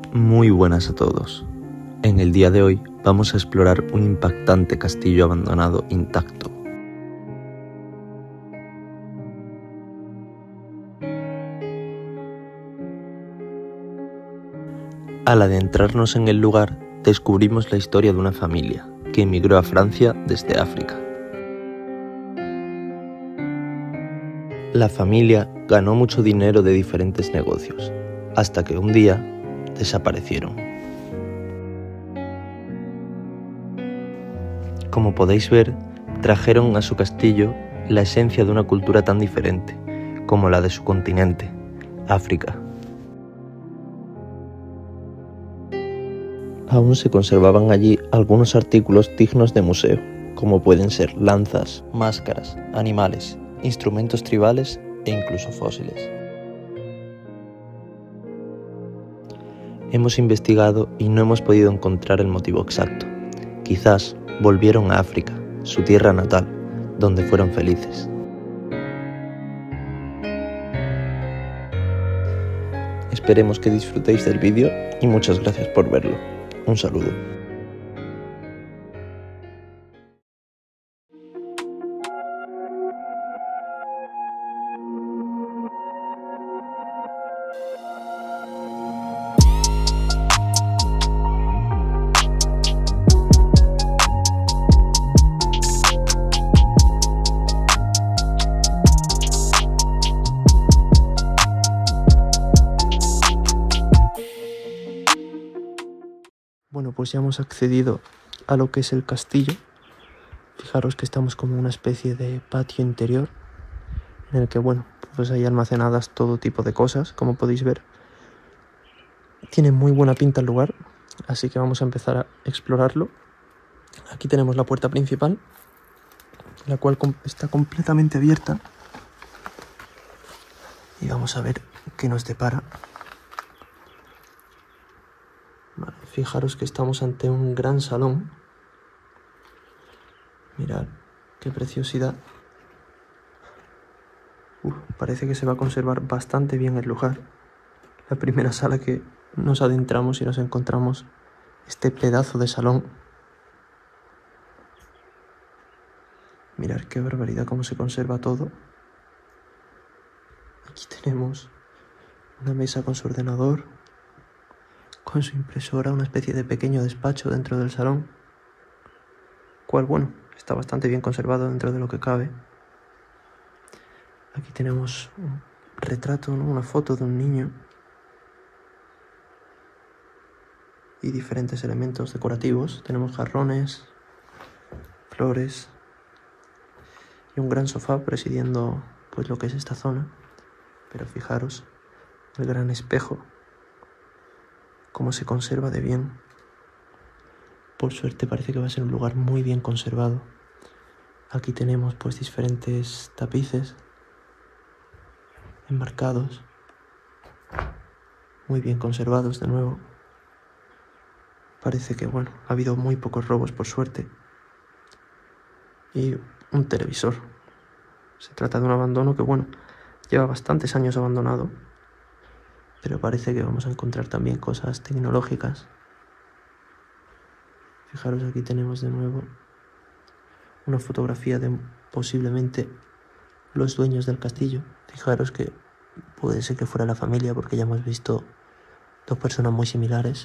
Muy buenas a todos. En el día de hoy vamos a explorar un impactante castillo abandonado intacto. Al adentrarnos en el lugar, descubrimos la historia de una familia que emigró a Francia desde África. La familia ganó mucho dinero de diferentes negocios, hasta que un día desaparecieron. Como podéis ver, trajeron a su castillo la esencia de una cultura tan diferente como la de su continente, África. Aún se conservaban allí algunos artículos dignos de museo, como pueden ser lanzas, máscaras, animales, instrumentos tribales e incluso fósiles. Hemos investigado y no hemos podido encontrar el motivo exacto. Quizás volvieron a África, su tierra natal, donde fueron felices. Esperemos que disfrutéis del vídeo y muchas gracias por verlo. Un saludo. Bueno, pues ya hemos accedido a lo que es el castillo. Fijaros que estamos como en una especie de patio interior en el que, bueno, pues hay almacenadas todo tipo de cosas, como podéis ver. Tiene muy buena pinta el lugar, así que vamos a empezar a explorarlo. Aquí tenemos la puerta principal, la cual está completamente abierta. Y vamos a ver qué nos depara. Vale, fijaros que estamos ante un gran salón. Mirad qué preciosidad. Parece que se va a conservar bastante bien el lugar. La primera sala que nos adentramos y nos encontramos este pedazo de salón. Mirad qué barbaridad cómo se conserva todo. Aquí tenemos una mesa con su ordenador, con su impresora, una especie de pequeño despacho dentro del salón, cual, bueno, está bastante bien conservado dentro de lo que cabe. Aquí tenemos un retrato, ¿no? Una foto de un niño y diferentes elementos decorativos. Tenemos jarrones, flores y un gran sofá presidiendo pues lo que es esta zona. Pero fijaros el gran espejo, cómo se conserva de bien. Por suerte parece que va a ser un lugar muy bien conservado. Aquí tenemos pues diferentes tapices enmarcados, muy bien conservados de nuevo. Parece que, bueno, ha habido muy pocos robos por suerte. Y un televisor. Se trata de un abandono que, bueno, lleva bastantes años abandonado, pero parece que vamos a encontrar también cosas tecnológicas. Fijaros, aquí tenemos de nuevo una fotografía de posiblemente los dueños del castillo. Fijaros que puede ser que fuera la familia, porque ya hemos visto dos personas muy similares.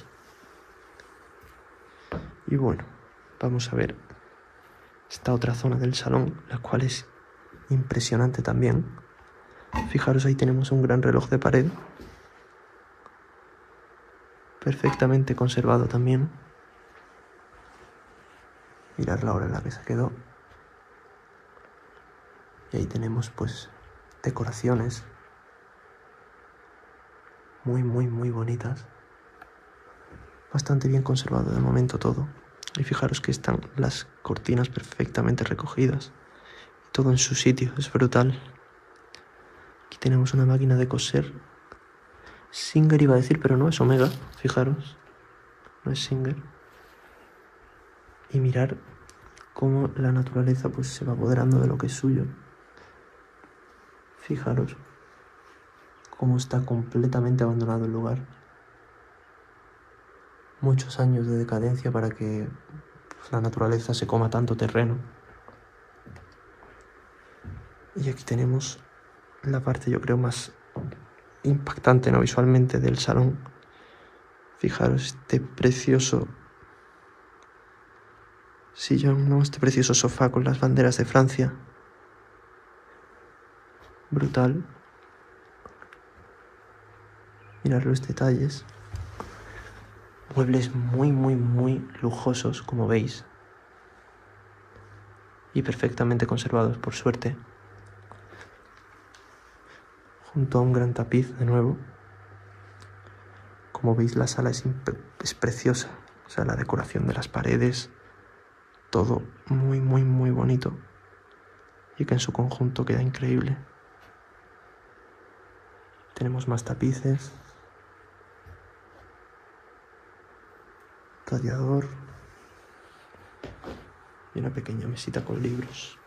Y bueno, vamos a ver esta otra zona del salón, la cual es impresionante también. Fijaros, ahí tenemos un gran reloj de pared, perfectamente conservado también. Mirad la hora en la que se quedó. Y ahí tenemos pues decoraciones muy bonitas. Bastante bien conservado de momento todo. Y fijaros que están las cortinas perfectamente recogidas. Todo en su sitio, es brutal. Aquí tenemos una máquina de coser. Singer iba a decir, pero no, es Omega. Fijaros, no es Singer. Y mirar cómo la naturaleza pues se va apoderando de lo que es suyo. Fijaros cómo está completamente abandonado el lugar. muchos años de decadencia para que pues, la naturaleza se coma tanto terreno. Y aquí tenemos la parte, yo creo, más impactante, ¿no?, visualmente del salón. Fijaros este precioso sillón, ¿no?, este precioso sofá con las banderas de Francia. Brutal. Mirad los detalles. Muebles muy, muy, muy lujosos, como veis. Y perfectamente conservados, por suerte. Junto a un gran tapiz, de nuevo. Como veis, la sala es preciosa. O sea, la decoración de las paredes. Todo muy, muy, muy bonito. Y que en su conjunto queda increíble. Tenemos más tapices. Radiador. Y una pequeña mesita con libros.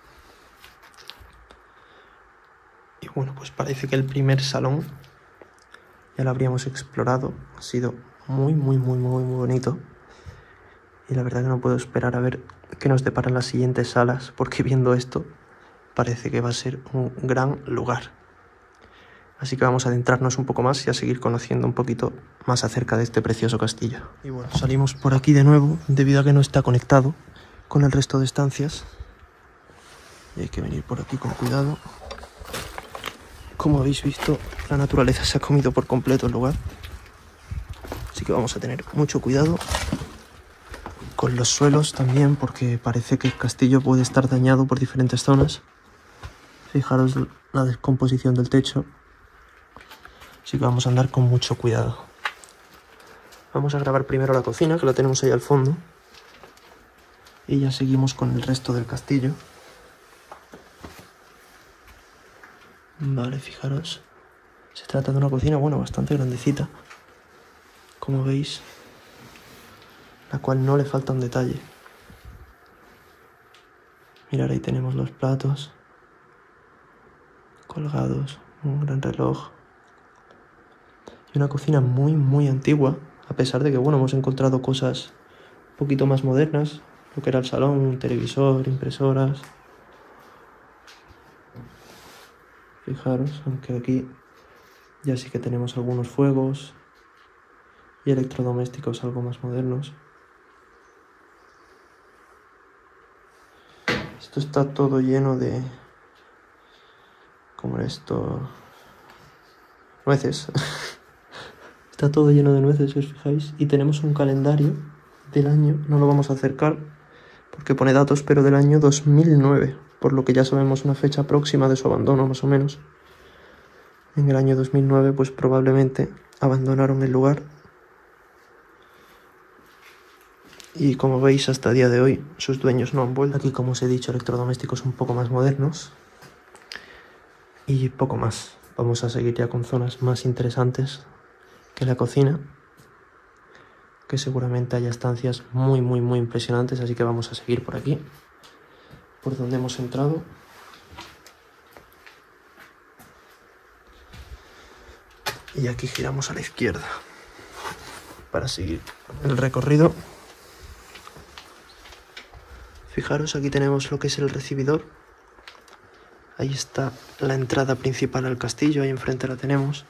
Y bueno, pues parece que el primer salón ya lo habríamos explorado. Ha sido muy, muy, muy, muy, muy bonito. Y la verdad que no puedo esperar a ver qué nos deparan las siguientes salas, porque viendo esto parece que va a ser un gran lugar. Así que vamos a adentrarnos un poco más y a seguir conociendo un poquito más acerca de este precioso castillo. Y bueno, salimos por aquí de nuevo, debido a que no está conectado con el resto de estancias. Y hay que venir por aquí con cuidado. Como habéis visto, la naturaleza se ha comido por completo el lugar. Así que vamos a tener mucho cuidado con los suelos también, porque parece que el castillo puede estar dañado por diferentes zonas. Fijaros la descomposición del techo. Así que vamos a andar con mucho cuidado. Vamos a grabar primero la cocina, que la tenemos ahí al fondo. Y ya seguimos con el resto del castillo. Vale, fijaros. Se trata de una cocina, bueno, bastante grandecita. Como veis. La cual no le falta un detalle. Mirad, ahí tenemos los platos. Colgados. Un gran reloj. Y una cocina muy, muy antigua. A pesar de que, bueno, hemos encontrado cosas un poquito más modernas. Lo que era el salón, un televisor, impresoras. Fijaros, aunque aquí ya sí que tenemos algunos fuegos y electrodomésticos algo más modernos. Esto está todo lleno de... ¿Cómo era esto? Nueces. Está todo lleno de nueces, si os fijáis. Y tenemos un calendario del año, no lo vamos a acercar porque pone datos, pero del año 2009, por lo que ya sabemos una fecha próxima de su abandono, más o menos. En el año 2009, pues probablemente abandonaron el lugar. Y como veis, hasta el día de hoy, sus dueños no han vuelto. Aquí, como os he dicho, electrodomésticos un poco más modernos. Y poco más. Vamos a seguir ya con zonas más interesantes que la cocina. Que seguramente haya estancias muy, muy, muy impresionantes. Así que vamos a seguir por aquí. Por donde hemos entrado. Y aquí giramos a la izquierda. Para seguir el recorrido. Fijaros, aquí tenemos lo que es el recibidor. Ahí está la entrada principal al castillo, ahí enfrente la tenemos.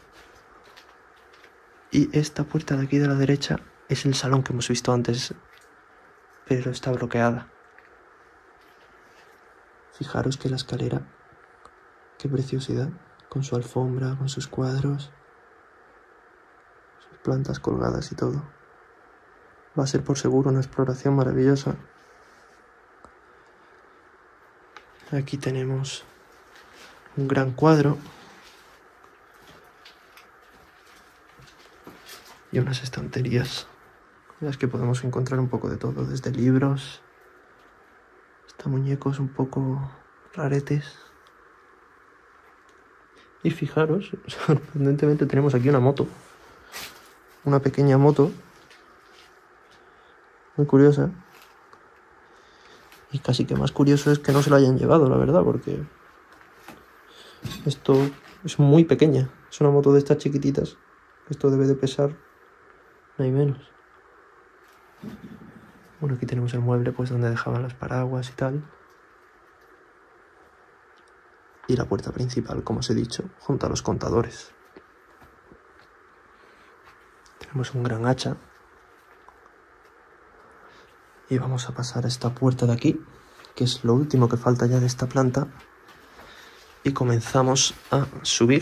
Y esta puerta de aquí de la derecha es el salón que hemos visto antes, pero está bloqueada. Fijaros que la escalera, qué preciosidad, con su alfombra, con sus cuadros, sus plantas colgadas y todo. Va a ser por seguro una exploración maravillosa. Aquí tenemos un gran cuadro y unas estanterías en las que podemos encontrar un poco de todo, desde libros hasta muñecos un poco raretes. Y fijaros, sorprendentemente tenemos aquí una moto, una pequeña moto, muy curiosa. Y casi que más curioso es que no se la hayan llevado, la verdad, porque esto es muy pequeña. Es una moto de estas chiquititas. Esto debe de pesar, no hay menos. Bueno, aquí tenemos el mueble pues donde dejaban las paraguas y tal. Y la puerta principal, como os he dicho, junto a los contadores. Tenemos un gran hacha. Y vamos a pasar a esta puerta de aquí, que es lo último que falta ya de esta planta. Y comenzamos a subir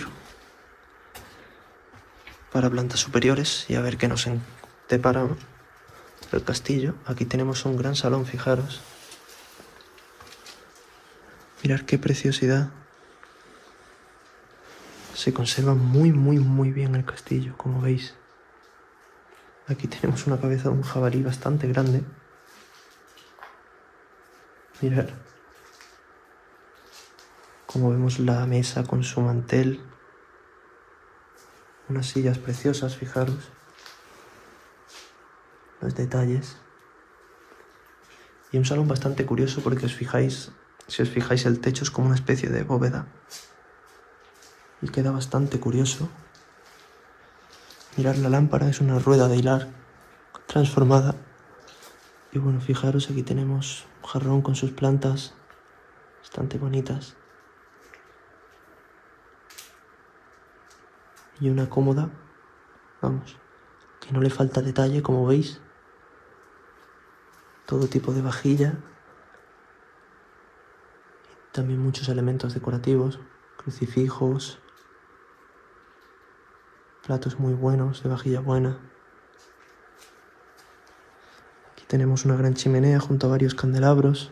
para plantas superiores y a ver qué nos depara el castillo. Aquí tenemos un gran salón, fijaros. Mirad qué preciosidad. Se conserva muy bien el castillo, como veis. Aquí tenemos una cabeza de un jabalí bastante grande. Mirad. Como vemos la mesa con su mantel. Unas sillas preciosas, fijaros. Los detalles. Y un salón bastante curioso porque si os fijáis el techo es como una especie de bóveda. Y queda bastante curioso. Mirad, la lámpara es una rueda de hilar transformada. Y bueno, fijaros, aquí tenemos un jarrón con sus plantas bastante bonitas. Y una cómoda, vamos, que no le falta detalle, como veis. Todo tipo de vajilla. Y también muchos elementos decorativos, crucifijos, platos muy buenos, de vajilla buena. Aquí tenemos una gran chimenea junto a varios candelabros.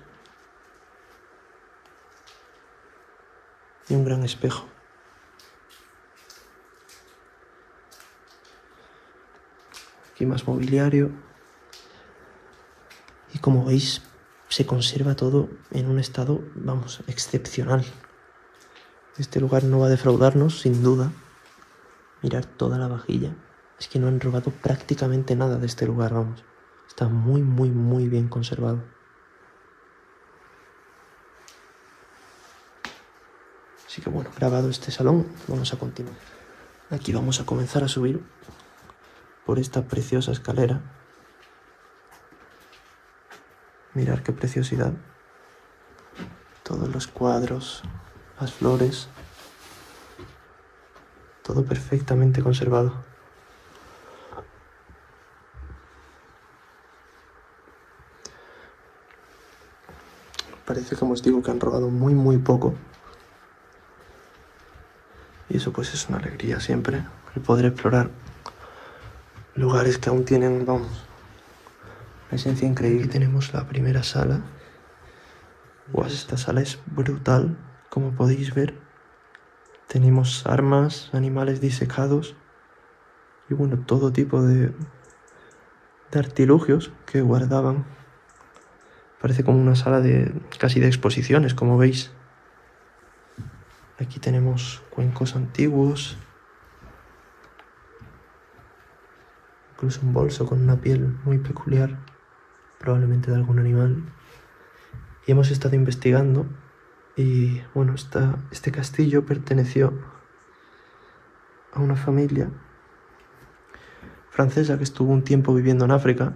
Y un gran espejo. Aquí más mobiliario. Y como veis, se conserva todo en un estado, vamos, excepcional. Este lugar no va a defraudarnos, sin duda. Mirad toda la vajilla. Es que no han robado prácticamente nada de este lugar, vamos. Está muy bien conservado. Así que bueno, grabado este salón, vamos a continuar. Aquí vamos a comenzar a subir por esta preciosa escalera. Mirad qué preciosidad. Todos los cuadros, las flores. Todo perfectamente conservado. Parece, como os digo, que han robado muy poco. Y eso pues es una alegría siempre, el poder explorar lugares que aún tienen, vamos, una esencia increíble. Aquí tenemos la primera sala. Pues esta sala es brutal, como podéis ver. Tenemos armas, animales disecados y bueno, todo tipo de artilugios que guardaban. Parece como una sala casi de exposiciones, como veis. Aquí tenemos cuencos antiguos. Incluso un bolso con una piel muy peculiar, probablemente de algún animal. Y hemos estado investigando y bueno, este castillo perteneció a una familia francesa que estuvo un tiempo viviendo en África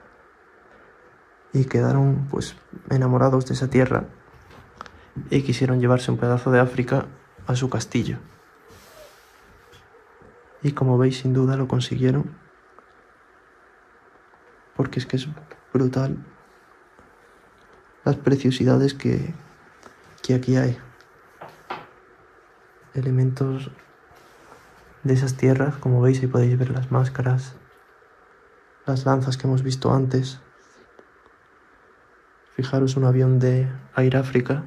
y quedaron pues enamorados de esa tierra y quisieron llevarse un pedazo de África a su castillo. Y como veis, sin duda lo consiguieron, porque es que es brutal las preciosidades que aquí hay. Elementos de esas tierras, como veis, ahí podéis ver las máscaras, las lanzas que hemos visto antes. Fijaros, un avión de Air África.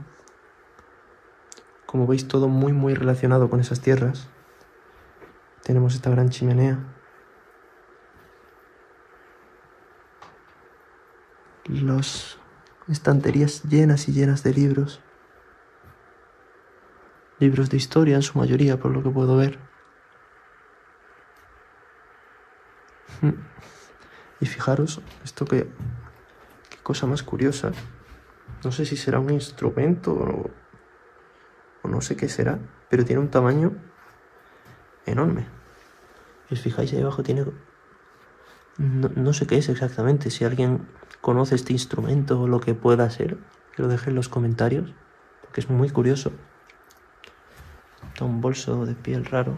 Como veis, todo muy relacionado con esas tierras. Tenemos esta gran chimenea. Las estanterías llenas y llenas de libros. Libros de historia en su mayoría, por lo que puedo ver. Y fijaros, esto qué cosa más curiosa. No sé si será un instrumento o no sé qué será, pero tiene un tamaño enorme. Si os fijáis ahí abajo tiene No sé qué es exactamente. Si alguien conoce este instrumento o lo que pueda ser, que lo deje en los comentarios, porque es muy curioso. Está un bolso de piel raro.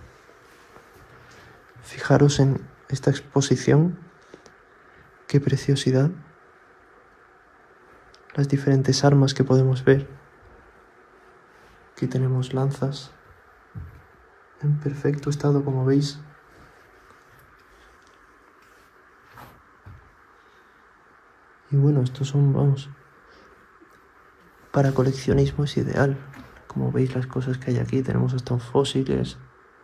Fijaros en esta exposición. Qué preciosidad. Las diferentes armas que podemos ver. Aquí tenemos lanzas en perfecto estado, como veis. Y bueno, estos son, vamos, para coleccionismo es ideal. Como veis las cosas que hay aquí, tenemos hasta fósiles.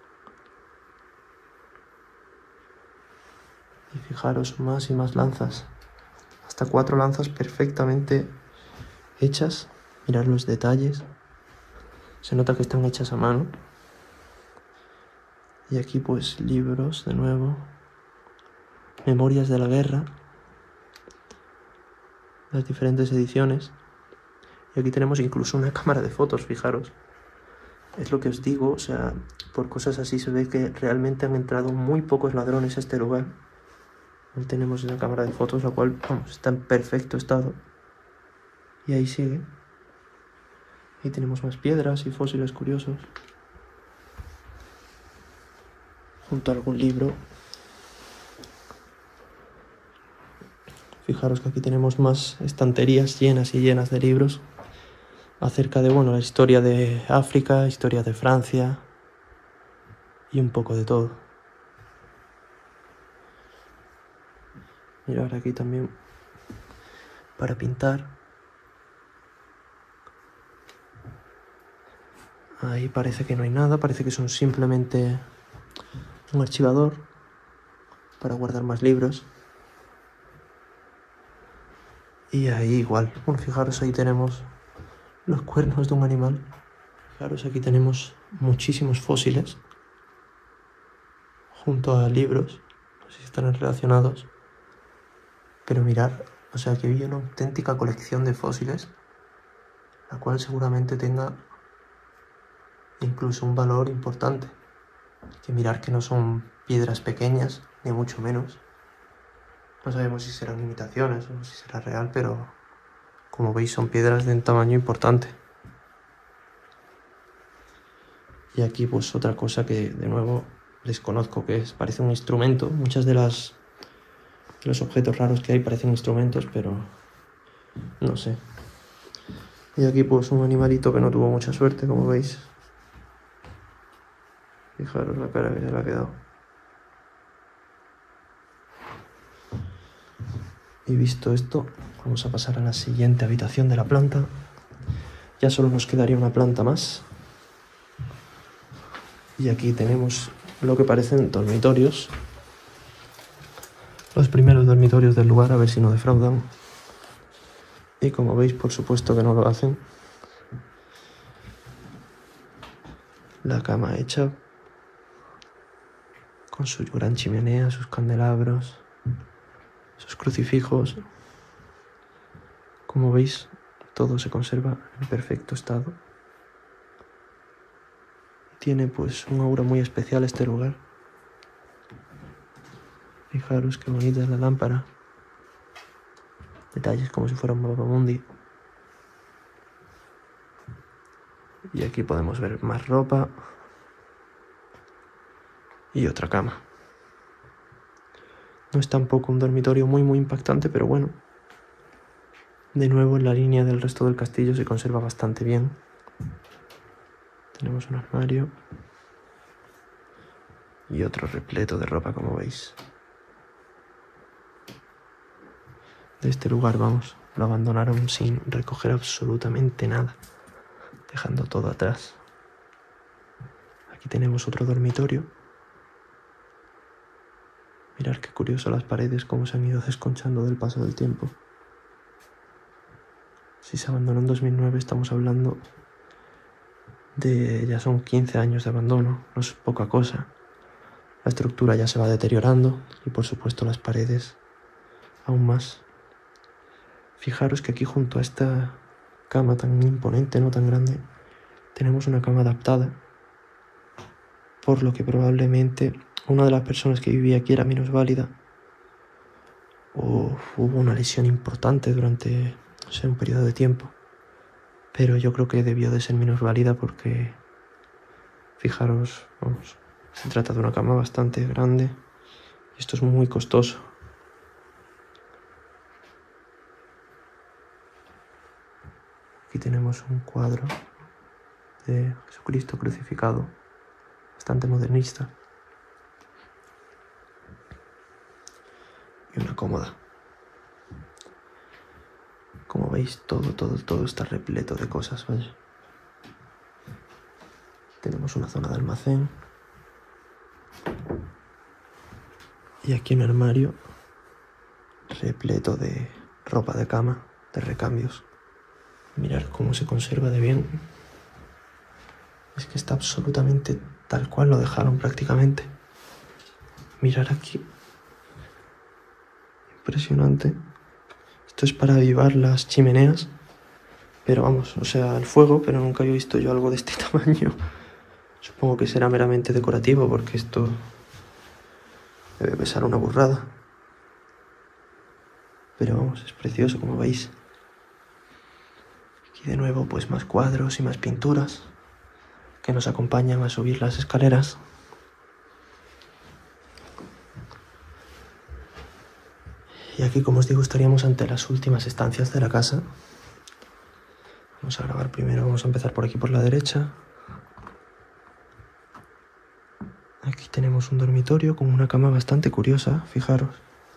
Y fijaros, más y más lanzas. Hasta 4 lanzas perfectamente hechas. Mirad los detalles. Se nota que están hechas a mano. Y aquí pues libros de nuevo. Memorias de la guerra. Las diferentes ediciones. Y aquí tenemos incluso una cámara de fotos, fijaros. Es lo que os digo, o sea, por cosas así se ve que realmente han entrado muy pocos ladrones a este lugar. Ahí tenemos una cámara de fotos, la cual, vamos, está en perfecto estado. Y ahí sigue. Ahí tenemos más piedras y fósiles curiosos. Junto a algún libro. Fijaros que aquí tenemos más estanterías llenas y llenas de libros acerca de, bueno, la historia de África, historia de Francia y un poco de todo. Mirad aquí también para pintar. Ahí parece que no hay nada, parece que son simplemente un archivador para guardar más libros. Y ahí igual, bueno, fijaros, ahí tenemos los cuernos de un animal. Fijaros, aquí tenemos muchísimos fósiles junto a libros, no sé si están relacionados, pero mirar, o sea, que hay una auténtica colección de fósiles, la cual seguramente tenga incluso un valor importante. Que mirar que no son piedras pequeñas, ni mucho menos. No sabemos si serán imitaciones o si será real, pero como veis son piedras de un tamaño importante. Y aquí pues otra cosa que de nuevo desconozco qué es. Parece un instrumento. Muchas de los objetos raros que hay parecen instrumentos, pero no sé. Y aquí pues un animalito que no tuvo mucha suerte, como veis. Fijaros la cara que se le ha quedado. Y visto esto, vamos a pasar a la siguiente habitación de la planta. Ya solo nos quedaría una planta más. Y aquí tenemos lo que parecen dormitorios. Los primeros dormitorios del lugar, a ver si no defraudan. Y como veis, por supuesto que no lo hacen. La cama hecha con su gran chimenea, sus candelabros, sus crucifijos. Como veis, todo se conserva en perfecto estado. Tiene pues un aura muy especial este lugar. Fijaros qué bonita es la lámpara. Detalles como si fuera un mapamundi. Y aquí podemos ver más ropa. Y otra cama. No es tampoco un dormitorio muy impactante, pero bueno. De nuevo en la línea del resto del castillo se conserva bastante bien. Tenemos un armario. Y otro repleto de ropa, como veis. De este lugar, vamos, lo abandonaron sin recoger absolutamente nada, dejando todo atrás. Aquí tenemos otro dormitorio. Mirad qué curioso las paredes, cómo se han ido desconchando del paso del tiempo. Si se abandonó en 2009, estamos hablando de... ya son 15 años de abandono, no es poca cosa. La estructura ya se va deteriorando y por supuesto las paredes aún más. Fijaros que aquí junto a esta cama tan imponente, no tan grande, tenemos una cama adaptada, por lo que probablemente una de las personas que vivía aquí era minusválida o hubo una lesión importante durante, no sé, un periodo de tiempo. Pero yo creo que debió de ser minusválida porque, fijaros, vamos, se trata de una cama bastante grande y esto es muy costoso. Aquí tenemos un cuadro de Jesucristo crucificado, bastante modernista. Y una cómoda. Como veis, todo está repleto de cosas, vaya. Tenemos una zona de almacén. Y aquí un armario repleto de ropa de cama, de recambios. Mirad cómo se conserva de bien. Es que está absolutamente tal cual lo dejaron prácticamente. Mirad aquí. Impresionante. Esto es para avivar las chimeneas. Pero vamos, o sea, el fuego, pero nunca había visto yo algo de este tamaño. Supongo que será meramente decorativo porque esto debe pesar una burrada. Pero vamos, es precioso, como veis. Aquí de nuevo, pues más cuadros y más pinturas que nos acompañan a subir las escaleras. Y aquí, como os digo, estaríamos ante las últimas estancias de la casa. Vamos a grabar primero, vamos a empezar por aquí por la derecha. Aquí tenemos un dormitorio con una cama bastante curiosa, fijaros.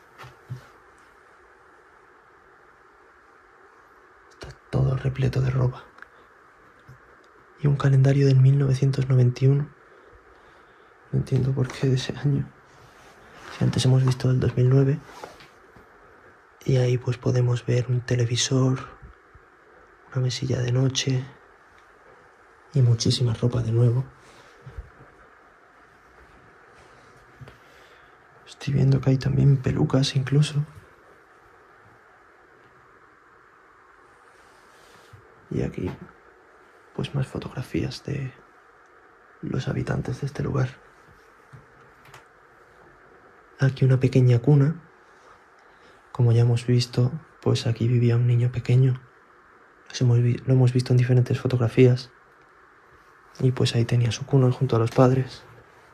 Está todo repleto de ropa. Y un calendario del 1991. No entiendo por qué de ese año. Si antes hemos visto el 2009. Y ahí pues podemos ver un televisor, una mesilla de noche y muchísima ropa de nuevo. Estoy viendo que hay también pelucas incluso. Y aquí pues más fotografías de los habitantes de este lugar. Aquí una pequeña cuna. Como ya hemos visto, pues aquí vivía un niño pequeño. Lo hemos visto en diferentes fotografías. Y pues ahí tenía su cuna junto a los padres.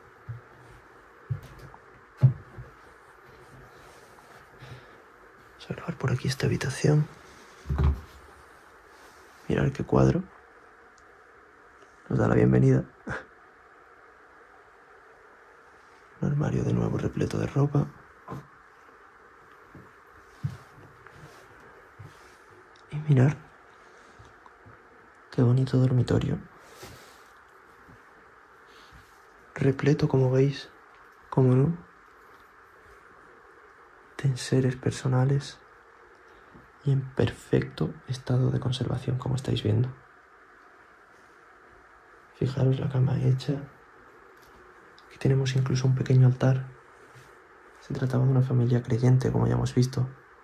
Vamos a grabar por aquí esta habitación. Mirad qué cuadro. Nos da la bienvenida. Un armario de nuevo repleto de ropa. Y mirad qué bonito dormitorio. Repleto, como veis, como no, de enseres personales y en perfecto estado de conservación, como estáis viendo. Fijaros la cama hecha. Aquí tenemos incluso un pequeño altar. Se trataba de una familia creyente, como ya hemos visto.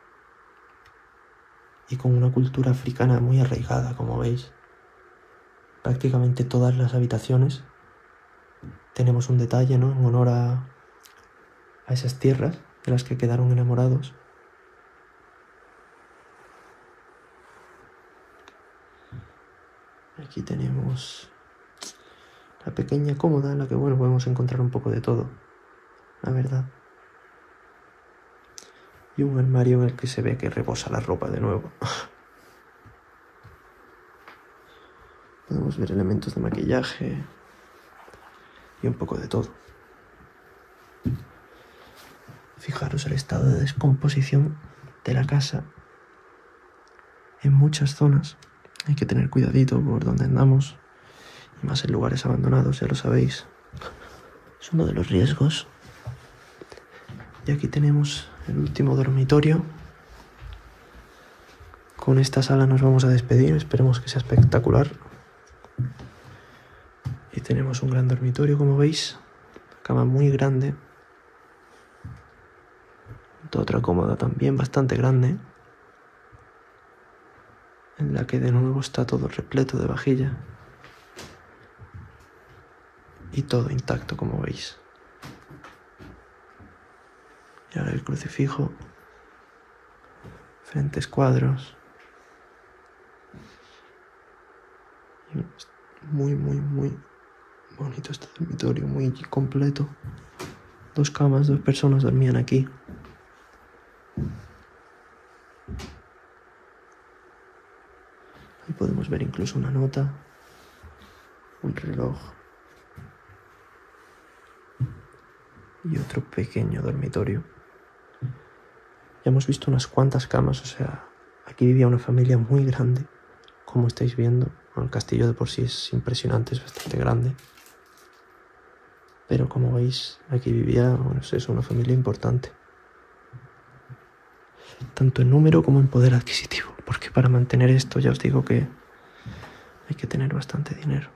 Y con una cultura africana muy arraigada, como veis. Prácticamente todas las habitaciones tenemos un detalle, ¿no? En honor a esas tierras de las que quedaron enamorados. Aquí tenemos la pequeña cómoda en la que, bueno, podemos encontrar un poco de todo, la verdad. Y un armario en el que se ve que reposa la ropa de nuevo. Podemos ver elementos de maquillaje y un poco de todo. Fijaros el estado de descomposición de la casa en muchas zonas. Hay que tener cuidadito por donde andamos, y más en lugares abandonados, ya lo sabéis. Es uno de los riesgos. Y aquí tenemos el último dormitorio. Con esta sala nos vamos a despedir, esperemos que sea espectacular. Y tenemos un gran dormitorio, como veis. Cama muy grande. Otra cómoda también bastante grande, en la que de nuevo está todo repleto de vajilla. Y todo intacto, como veis. Y ahora el crucifijo. diferentes cuadros. Muy bonito este dormitorio, muy completo. 2 camas, 2 personas dormían aquí. Ahí podemos ver incluso una nota, un reloj y otro pequeño dormitorio. Ya hemos visto unas cuantas camas, o sea, aquí vivía una familia muy grande, como estáis viendo. Bueno, el castillo de por sí es impresionante, es bastante grande. Pero como veis, aquí vivía, bueno, es una familia importante. Tanto en número como en poder adquisitivo, porque para mantener esto ya os digo que hay que tener bastante dinero.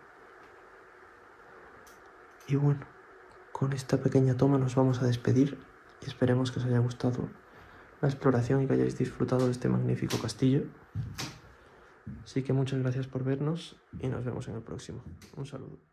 Y bueno, con esta pequeña toma nos vamos a despedir y esperemos que os haya gustado la exploración y que hayáis disfrutado de este magnífico castillo. Así que muchas gracias por vernos y nos vemos en el próximo. Un saludo.